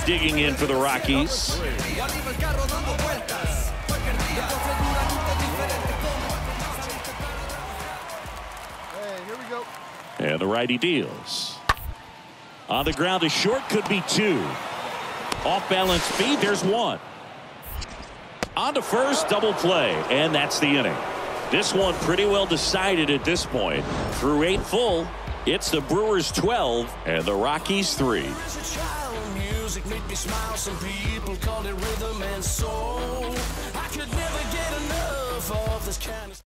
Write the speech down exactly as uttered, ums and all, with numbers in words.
digging in for the Rockies. Hey, here we go. And the righty deals. On the ground, a short, could be two. Off balance feed, there's one. On to first, double play, and that's the inning. This one pretty well decided at this point. Through eight full, it's the Brewers twelve and the Rockies three. Music made me smile. Some people call it rhythm and soul. I could never get enough of this kind of